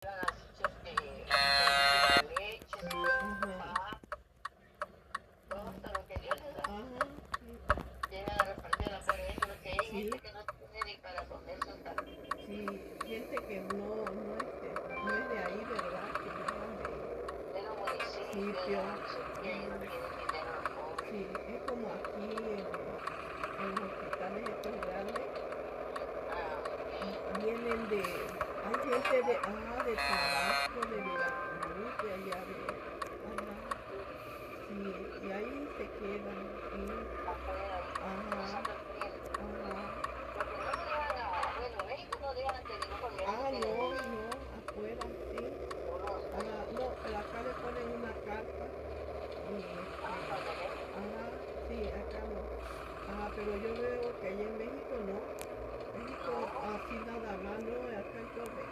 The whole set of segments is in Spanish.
Gente que no es de ahí, ¿verdad? Que llevan de sitio. Sí, es como aquí en los hospitales estos grandes. Vienen hay gente de Tabasco, de Veracruz, de allá sí, y ahí se quedan. No, afuera, sí. No, pero acá le ponen una carta y sí, acá no. Pero yo veo que allá en México no. México así nada más, no, acá hay todo.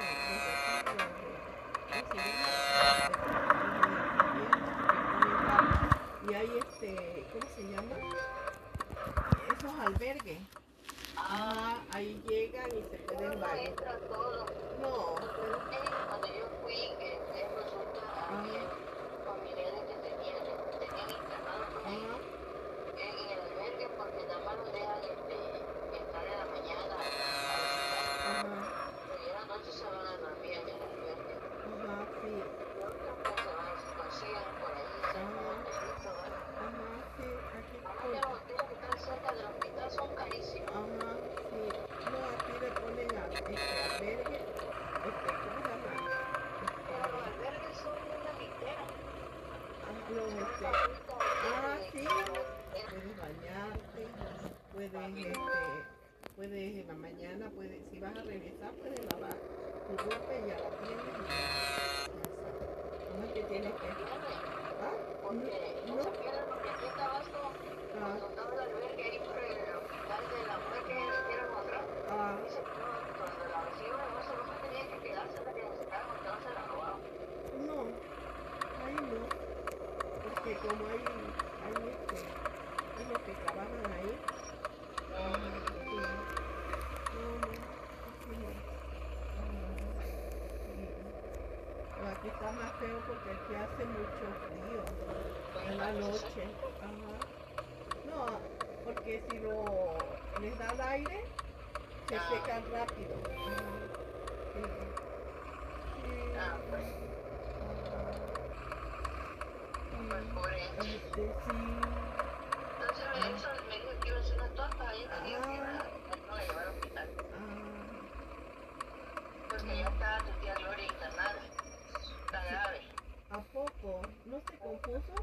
Y hay ¿cómo se llama? Esos albergues. Ahí llegan y se pueden bañar. No. Cuando yo fui, que resulta había familiares que tenían internado por ahí en el albergue porque nada más los dejan entrar en la mañana y en la noche se van a dormir en el albergue. Sí. Y otros pues se consiguen por ahí cerca de hotelito, ¿verdad? Sí, aquí. Además que los hoteles que están cerca del hospital son carísimos. Sí. No, aquí le ponen albergue, ¿cómo se llama? Pero los albergues son una litera. Sí. Puedes bañarte, puedes en la mañana, si vas a regresar, puedes lavar tu ropa y ya la tienes y ya está. No es que tienes que... No se pierden porque aquí en Tabasco, cuando estaba el albergue ahí por el hospital de la mujer que quiero encontrar, dice que cuando la reciben, no tenía que quedarse hasta que necesitaban porque no se la robaban. No, ahí no, porque como hay los que trabajan ahí. Sí. No, pero aquí está más feo porque aquí hace mucho frío en la noche. No, porque si les da el aire, se secan rápido. Pues. Pues por eso. Sí. Entonces eso me dijo que iba a ser una torta, ahí me dijo que no la llevar al hospital. Porque ya está tu tía Gloria internada. Está grave. ¿A poco? ¿No se compuso?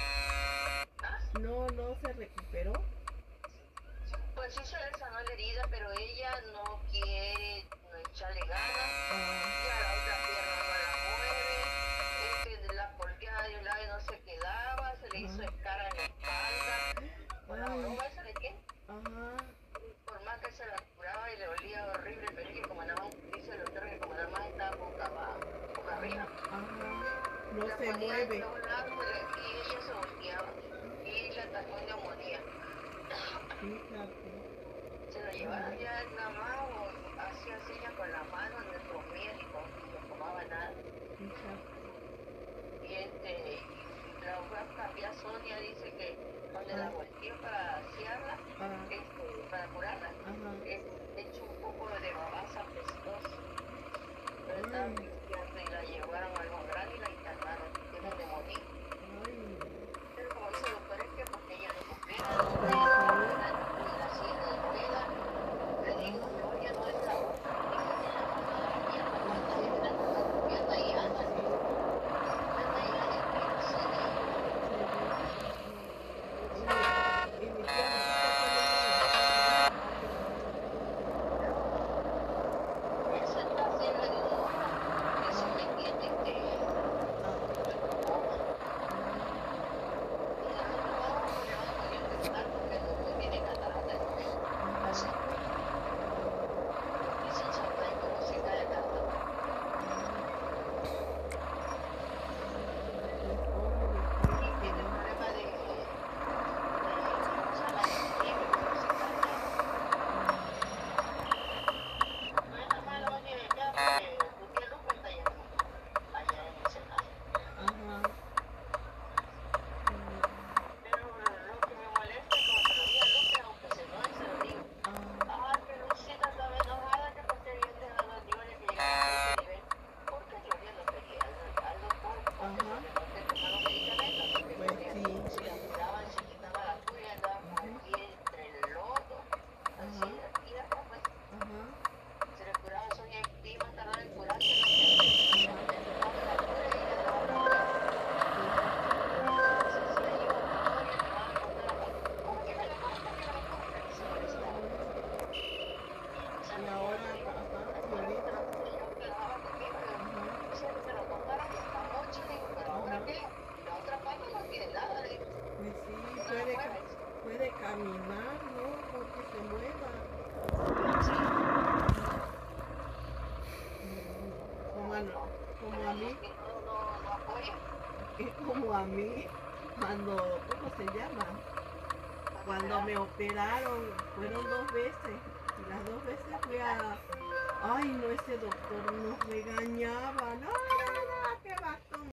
No se recuperó. Pues sí se le sanó la herida, pero ella no quiere echarle ganas. Ya la otra pierna no la mueve. La volteada de un lado y no se quedaba. Se le hizo escara en la espalda. ¿Con la oruga esa de qué? Por más que se la curaba y le olía horrible, pero es que como nada más, dice el doctor que como nada más estaba boca arriba. No se mueve. Y ella se volteaba. Y le atacó neumonía. Fíjate. Se lo llevaron ya nada más o hacía señas con la mano, no comía ni tomaba nada. Fíjate. Y la otra Sonia dice que cuando la volteó para asearla, para curarla, echó un poco de babasa pestosa. Pero estaba pisteando y la llevaron al Juan Grande y la internaron. Tiene neumonía. Pero como dice el doctor, es que porque ella no coopera, ni la silla de rueda, le digo, Gloria no está, dice que la mano de la pierna. como a mí, que no apoyan. es como a mí, cuando, ¿cómo se llama? Cuando me operaron, fueron 2 veces, y las 2 veces fui a, ay no, ese doctor nos regañaba, no,